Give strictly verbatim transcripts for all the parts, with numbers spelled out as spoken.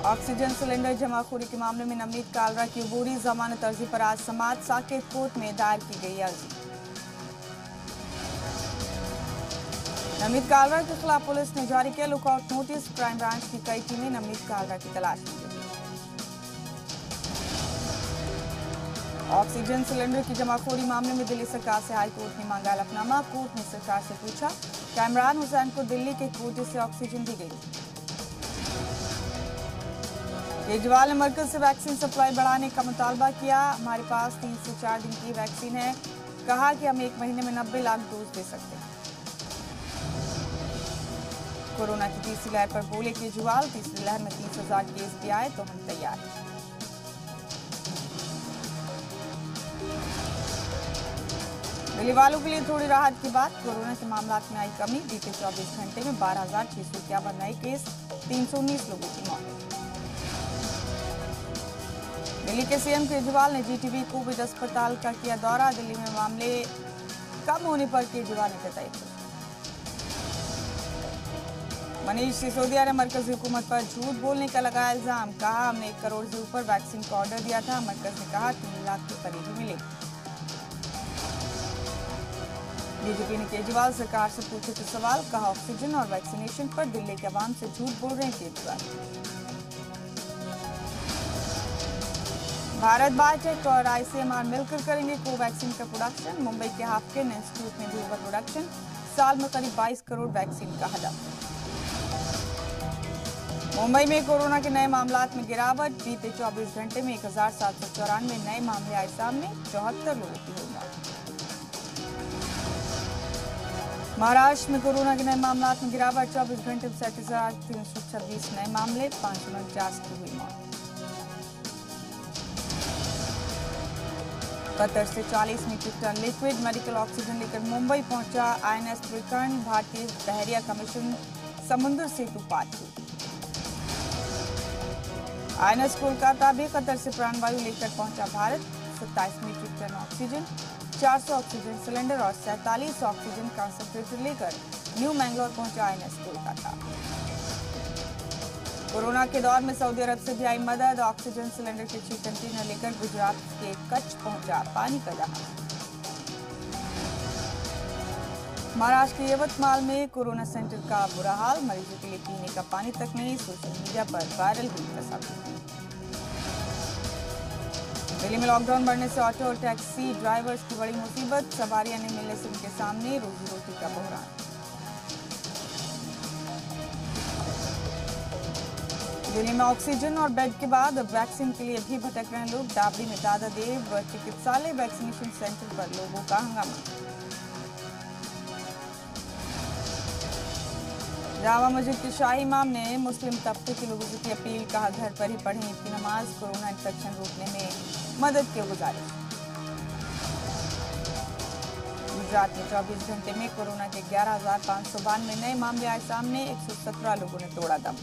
Oxygen cylinder जमाखोरी के मामले में नवनीत कालरा की अबूरी जमानत अर्जी पर आज समाअत साकेत कोर्ट में दायर की गई अर्जी। नवनीत कालरा के खिलाफ पुलिस ने जारी किया लुकआउट नोटिस। क्राइम ब्रांच की कई टीमें नवनीत कालरा की तलाश में लगी। ऑक्सीजन सिलेंडर की जमाखोरी मामले में दिल्ली सरकार से हाईकोर्ट ने मांगा हलफनामा। कोर्ट ने सरकार से पूछा क्या इमरान हुसैन को दिल्ली के कोटे से ऑक्सीजन दी गई। केजरीवाल ने मरकज से वैक्सीन सप्लाई बढ़ाने का मुतालबा किया। हमारे पास तीन से चार दिन की वैक्सीन है, कहा कि हम एक महीने में नब्बे लाख डोज दे सकते हैं। कोरोना की तीसरी लहर पर बोले केजरीवाल, तीसरी लहर में तीस हजार केस भी आए तो हम तैयार हैं। दिल्ली वालों के लिए थोड़ी राहत की बात, कोरोना के मामलात में आई कमी। बीते चौबीस घंटे में बारह हजार छह सौ इक्यावन नए केस, तीन सौ उन्नीस लोगों की मौत। दिल्ली के सीएम केजरीवाल ने जीटीबी कोविड अस्पताल का किया दौरा। दिल्ली में मामले कम होने पर केजरीवाल ने जताई खुशी। मनीष सिसोदिया ने मरकजी हुकूमत पर झूठ बोलने का लगाया इल्जाम, कहा हमने एक करोड़ से ऊपर वैक्सीन का ऑर्डर दिया था। मरकज ने कहा तीन लाख के करीब ही मिले। बीजेपी ने केजरीवाल सरकार से पूछे थे सवाल, कहा ऑक्सीजन और वैक्सीनेशन पर दिल्ली के अवाम से झूठ बोल रहे हैं केजरीवाल। भारत बायोटेक और आईसीएमआर मिलकर करेंगे कोवैक्सीन का प्रोडक्शन। मुंबई के हाफकिन इंस्टीट्यूट में भी होगा प्रोडक्शन। साल में करीब बाईस करोड़ वैक्सीन का हदफ। मुंबई में कोरोना के नए मामलात में गिरावट। बीते चौबीस घंटे में एक हजार सात सौ चौरानवे नए मामले आए सामने, चौहत्तर लोगों की हुई मौत। महाराष्ट्र में कोरोना के नए मामलात में गिरावट। चौबीस घंटे में सैंतीस हजार तीन सौ छब्बीस नए मामले, पांच सौ उनचास की हुई मौत। कतर से चालीस metric ton liquid medical oxygen लेकर मुंबई पहुंचा आईएनएस त्रिकर्ण। भारतीय बहरिया कमीशन समुद्र सेतु पार हुई। आईएनएस कोलकाता भी कतर से प्राणवायु लेकर पहुंचा भारत। सत्ताईस मीट्रिक टन ऑक्सीजन, चार सौ ऑक्सीजन सिलेंडर और सैंतालीस ऑक्सीजन कंसंट्रेटर लेकर न्यू मैंगलोर पहुंचा आईएनएस कोलकाता। कोरोना के दौर में सऊदी अरब से भी आई मदद। ऑक्सीजन सिलेंडर के छह कंटेनर लेकर गुजरात के कच्छ पहुंचा पानी का जहाज। महाराष्ट्र के यवतमाल में कोरोना सेंटर का बुरा हाल, मरीजों के लिए पीने का पानी तक नहीं। सोशल मीडिया पर वायरल हुई तस्वीर। दिल्ली में लॉकडाउन बढ़ने से ऑटो और टैक्सी ड्राइवर्स की बड़ी मुसीबत। सवारियां नहीं मिलने से उनके सामने रोजी रोटी का बहरान। दिल्ली में ऑक्सीजन और बेड के बाद अब वैक्सीन के लिए भी भटक रहे हैं लोग। डाबरी में दादा देव चिकित्सालय वैक्सीनेशन सेंटर पर लोगों का हंगामा। जामा मस्जिद के शाही इमाम ने मुस्लिम तबके के लोगों से की अपील, कहा घर पर ही पढ़ें ईद की नमाज, कोरोना इन्फेक्शन रोकने में मदद की गुजारिश। गुजरात में चौबीस घंटे में कोरोना के ग्यारह हजार पाँच सौ बानवे नए मामले आए सामने, एक सौ सत्रह लोगों ने तोड़ा दम।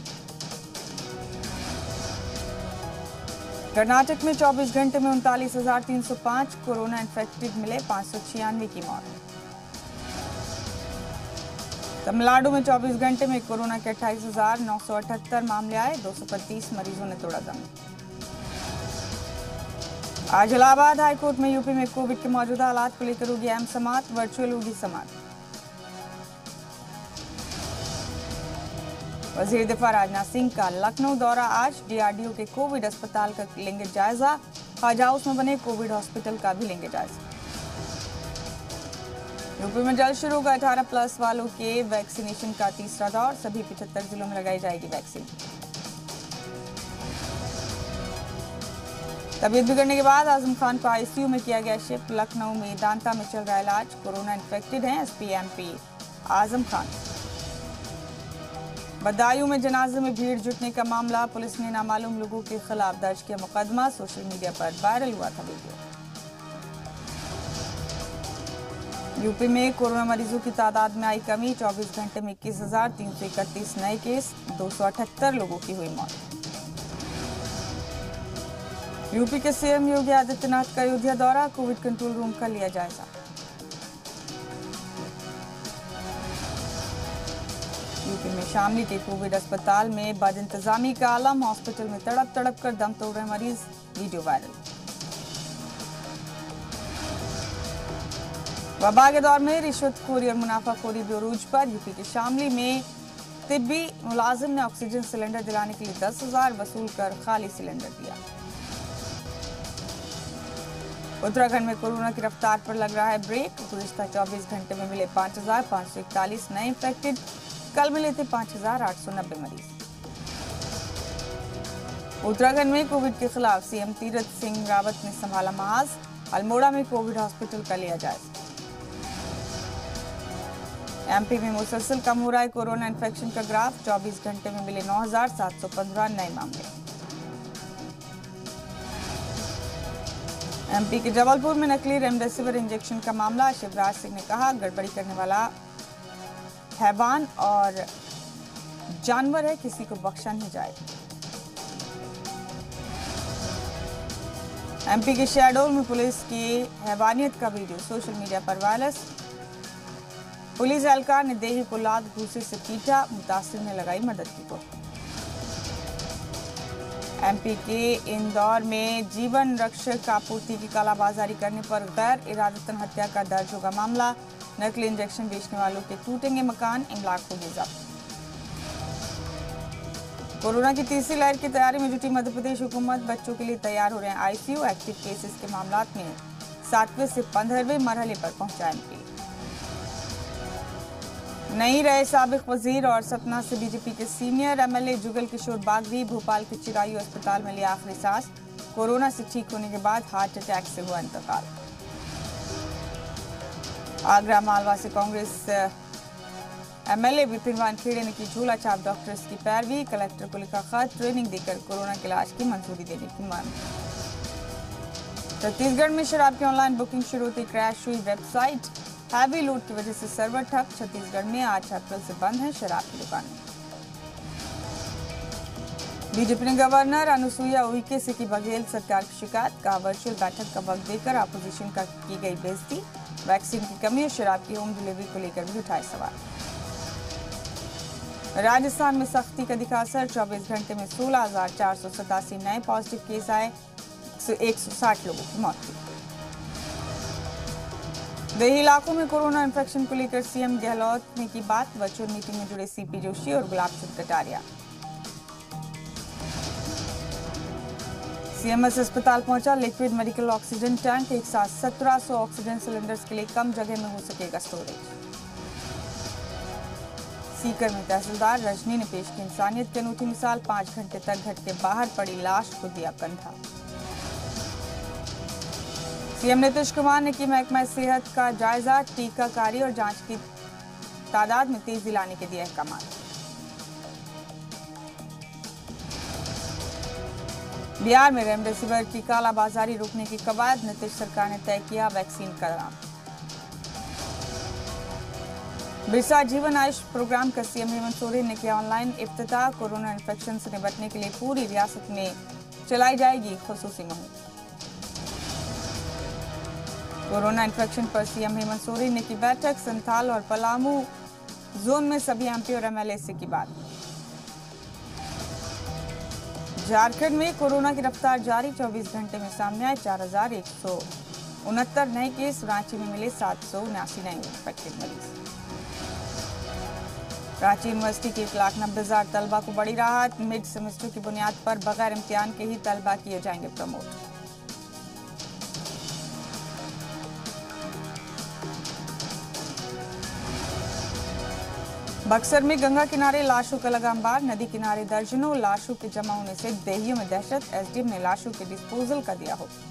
कर्नाटक में चौबीस घंटे में उनतालीस हजार तीन सौ पांच कोरोना इन्फेक्टेड मिले, पांच सौ छियानवे की मौत। तमिलनाडु में चौबीस घंटे में कोरोना के अट्ठाईस हजार नौ सौ अठहत्तर मामले आए, दो सौ पैंतीस मरीजों ने तोड़ा दम। आज इलाहाबाद हाईकोर्ट में यूपी में कोविड के मौजूदा हालात को लेकर होगी अहम समाअत, वर्चुअल होगी समाअत। वजीर दिफा राजनाथ सिंह का लखनऊ दौरा आज, डीआरडीओ के कोविड अस्पताल का लेंगे जायजा। हज हाउस में बने कोविड हॉस्पिटल का भी लेंगे जायजा। यूपी में जल्द शुरू होगा अठारह प्लस वालों के वैक्सीनेशन का तीसरा दौर, सभी पिछहत्तर जिलों में लगाई जाएगी वैक्सीन। तबीयत बिगड़ने के बाद आजम खान को आईसीयू में किया गया शिफ्ट। लखनऊ में दांता में चल रहा इलाज, कोरोना इन्फेक्टेड हैं एसपी एमपी आजम खान। बदायूं में जनाजे में भीड़ जुटने का मामला, पुलिस ने नामालूम लोगों के खिलाफ दर्ज किया मुकदमा। सोशल मीडिया पर वायरल हुआ था वीडियो। यूपी में कोरोना मरीजों की तादाद में आई कमी, चौबीस घंटे में इक्कीस हजार तीन सौ इकतीस नए केस, दो सौ अठहत्तर लोगों की हुई मौत। यूपी के सीएम योगी आदित्यनाथ का अयोध्या दौरा, कोविड कंट्रोल रूम का लिया जायजा। यूपी में शामली के कोविड अस्पताल में बद इंतजामी का आलम, हॉस्पिटल में तड़प तड़प कर दम तोड़ रहे मरीज, वीडियो वायरल। वबा के दौर में रिश्वतखोरी और मुनाफाखोरी बेरूज पर यूपी के शामली में तिब्बी मुलाजिम ने ऑक्सीजन सिलेंडर दिलाने के लिए दस हजार वसूल कर खाली सिलेंडर दिया। उत्तराखंड में कोरोना की रफ्तार पर लग रहा है ब्रेक। गुज़िश्ता चौबीस घंटे में मिले पांच हजार पांच सौ इकतालीस नए इन्फेक्टेड, कल मिले थे पांच हजार आठ सौ नब्बे मरीज। उत्तराखंड में कोविड के खिलाफ सीएम तीरथ सिंह रावत ने संभाला महाज, अल्मोड़ा में कोविड हॉस्पिटल का लिया जायजा। एमपी में मुसलसल कम हो रहा है कोरोना इन्फेक्शन का ग्राफ, चौबीस घंटे में मिले नौ हजार सात सौ पंद्रह नए मामले। एमपी के जबलपुर में नकली रेमडेसिविर इंजेक्शन का मामला, शिवराज सिंह ने कहा गड़बड़ी करने वाला हैवान और जानवर है, किसी को बख्शा नहीं जाएगा। एमपी के शहडोल में पुलिस की हैवानियत का वीडियो सोशल मीडिया पर वायरल। पुलिस एहलकार ने देही को लात घूंसे से पीटा, मुतासिर ने लगाई मदद की गुहार। एमपी के इंदौर में जीवन रक्षक आपूर्ति की कालाबाजारी करने पर गैर इरादतन हत्या का दर्ज होगा मामला, नकली इंजेक्शन बेचने वालों के टूटेंगे मकान, इमलाक होगी जब्त। कोरोना की तीसरी लहर की तैयारी में जुटी मध्य प्रदेश हुकूमत, बच्चों के लिए तैयार हो रहे हैं आईसीयू, एक्टिव केसेस के मामला में सातवें से पंद्रहवें मरहले पर पहुंचा एमपी। नहीं रहे साबिक वजीर और सतना से बीजेपी के सीनियर एमएलए जुगल किशोर बागरी, भोपाल के चिरायू अस्पताल में लिया आखिरी सांस, कोरोना से ठीक होने के बाद हार्ट अटैक से हुआ इंतकाल। आगरा मालवा से कांग्रेस एमएलए विपिन वानखेड़े ने की झूला छाप डॉक्टर्स की पैरवी, कलेक्टर को लिखा खत, ट्रेनिंग देकर कोरोना के इलाज की मंजूरी देने की मांग। छत्तीसगढ़ में शराब की ऑनलाइन बुकिंग शुरू होती क्रैश हुई वेबसाइट, हैवी लूट की वजह से सर्वर ठप, छत्तीसगढ़ में आज अप्रैल से बंद है शराब की दुकानें। बीजेपी ने गवर्नर अनुसुईया उइके से की बघेल सरकार की शिकायत, कहा वर्चुअल बैठक का वक्त देकर अपोजिशन का की गई बेइज्जती, वैक्सीन की कमी और शराब की होम डिलीवरी को लेकर भी उठाए सवाल। राजस्थान में सख्ती का दिखा असर, चौबीस घंटे में सोलह हजार चार सौ सतासी नए पॉजिटिव केस आए, एक सौ साठ लोगों की मौत हुई। देही इलाकों में कोरोना इन्फेक्शन को लेकर सीएम गहलोत ने की बात, वर्चुअल मीटिंग में जुड़े सीपी जोशी और गुलाब चंद कटारिया। सीएमएस अस्पताल पहुंचा लिक्विड मेडिकल ऑक्सीजन टैंक, एक साथ सत्रह सौ ऑक्सीजन सिलेंडर्स के लिए कम जगह में हो सकेगा स्टोरेज। सीकर में तहसीलदार रजनी ने पेश की इंसानियत की अनूठी मिसाल, पांच घंटे तक घर के बाहर पड़ी लाश को दिया कंधा। सीएम नीतीश कुमार ने की महकमा सेहत का जायजा, टीकाकारी और जांच की तादाद में तेजी लाने के दिए अहकाम। बिहार में रेमडेसिविर की कालाबाजारी रोकने की कवायद, नीतीश सरकार ने तय किया वैक्सीन का नाम। बिरसा जीवन आयुष प्रोग्राम का सीएम हेमंत सोरेन ने किया ऑनलाइन इफ्तिताह, कोरोना इन्फेक्शन से निपटने के लिए पूरी रियासत में चलाई जाएगी खुसूसी मुहिम। कोरोना इन्फेक्शन पर सीएम हेमंत सोरेन ने की बैठक, संथाल और पलामू जोन में सभी एमपी और एमएलए से की बात। झारखंड में कोरोना की रफ्तार जारी, चौबीस घंटे में सामने आए चार हजार एक सौ उनहत्तर नए केस, रांची में मिले सात सौ उन्यासी नए इन्फेक्टेड मरीज। रांची यूनिवर्सिटी के एक लाख नब्बे हजार तलबा को बड़ी राहत, मिड सेमेस्टर की बुनियाद पर बगैर इम्तिहान के ही तलबा किए जाएंगे प्रमोट। बक्सर में गंगा किनारे लाशों का लगा अंबार, नदी किनारे दर्जनों लाशों के जमा होने से देहियों में दहशत, एसडीएम ने लाशों के डिस्पोजल का दिया हुक्म।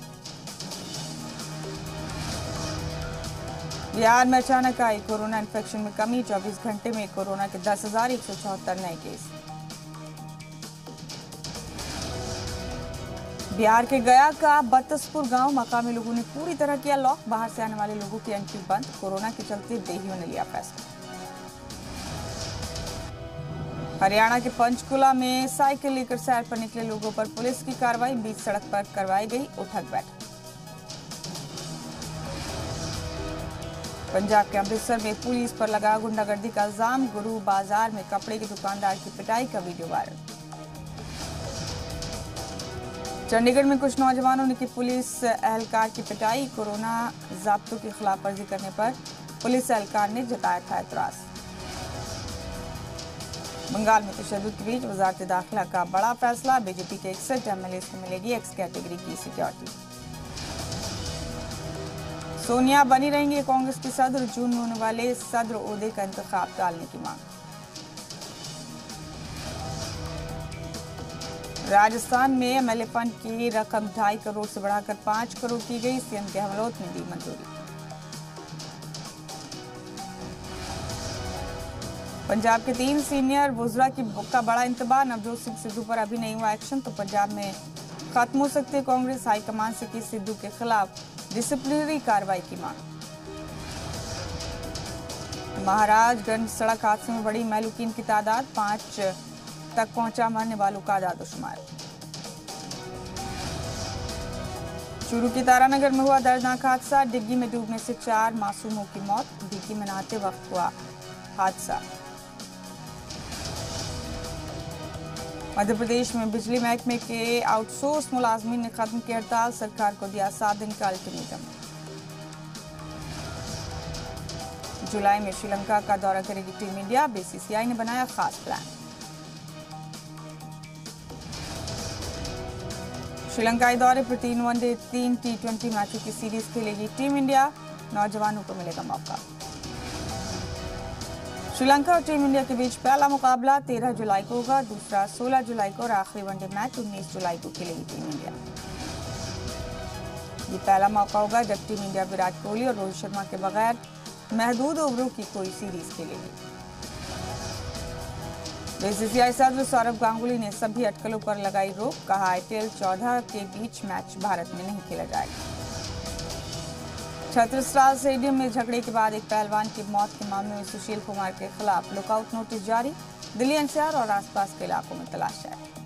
बिहार में अचानक आई कोरोना इन्फेक्शन में कमी, चौबीस घंटे में कोरोना के दस हजार एक सौ चौहत्तर नए केस। बिहार के गया का बत्तसपुर गांव, मकामी लोगों ने पूरी तरह किया लॉक, बाहर से आने वाले लोगों की एंट्री बंद, कोरोना के चलते देहियों ने लिया फैसला। हरियाणा के पंचकुला में साइकिल लेकर सैर पर निकले लोगों पर पुलिस की कार्रवाई, बीच सड़क पर करवाई गई उठक बैठक। पंजाब के अमृतसर में पुलिस पर लगा गुंडागर्दी का इल्जाम, गुरु बाजार में कपड़े के दुकानदार की पिटाई का वीडियो वायरल। चंडीगढ़ में कुछ नौजवानों ने की पुलिस एहलकार की पिटाई, कोरोना ज़ाब्तों की खिलाफवर्जी करने पर पुलिस एहलकार ने जताया था एतराज। बंगाल में तशद्दुद के बीच वजारत दाखिला का बड़ा फैसला, बीजेपी के इकसठ एमएलए को मिलेगी एक्स कैटेगरी की सिक्योरिटी। सोनिया बनी रहेंगी कांग्रेस की सदर, जून में होने वाले सदर ओहदे का इंतखाब टालने की मांग। राजस्थान में एमएलए फंड की रकम ढाई करोड़ से बढ़ाकर पांच करोड़ की गई, सीएम गहलोत ने दी मंजूरी। पंजाब के तीन सीनियर वुज़रा की का बड़ा इंतबाह, नवजोत सिंह सिद्धू पर अभी नहीं हुआ एक्शन तो पंजाब में खत्म हो सकती है कांग्रेस, हाईकमान से की सिद्धू के खिलाफ डिसिप्लिनरी कार्रवाई की मांग। महाराजगंज सड़क हादसे में बढ़ी महलूकीन की तादाद, पांच तक पहुंचा मरने वालों का आदादोशुमार। चूरू की तारानगर में हुआ दर्दनाक हादसा, डिग्गी में डूबने से चार मासूमों की मौत, डिग्गी में नहाते वक्त हुआ हादसा। मध्य प्रदेश में बिजली महकमे के आउटसोर्स मुलाजमीन ने खत्म की हड़ताल, सरकार को दिया सात दिन का अल्टीमेटम। जुलाई में श्रीलंका का दौरा करेगी टीम इंडिया, बीसीसीआई ने बनाया खास प्लान। श्रीलंकाई दौरे पर तीन वनडे तीन टी ट्वेंटी मैचों की सीरीज खेलेगी टीम इंडिया, नौजवानों को मिलेगा मौका। श्रीलंका और टीम इंडिया के बीच पहला मुकाबला तेरह जुलाई को होगा, दूसरा सोलह जुलाई को और आखिरी वनडे मैच उन्नीस जुलाई को खेलेगी टीम इंडिया। ये पहला मौका होगा जब टीम इंडिया विराट कोहली और रोहित शर्मा के बगैर महदूद ओवरों की कोई सीरीज खेलेगी। बीसीसीआई सदर सौरभ गांगुली ने सभी अटकलों पर लगाई रोक, कहा आईपीएल चौदह के बीच मैच भारत में नहीं खेला जाएगा। छत्रसाल स्टेडियम में झगड़े के बाद एक पहलवान की मौत के मामले में सुशील कुमार के खिलाफ लुकआउट नोटिस जारी, दिल्ली एनसीआर और आसपास के इलाकों में तलाश जारी।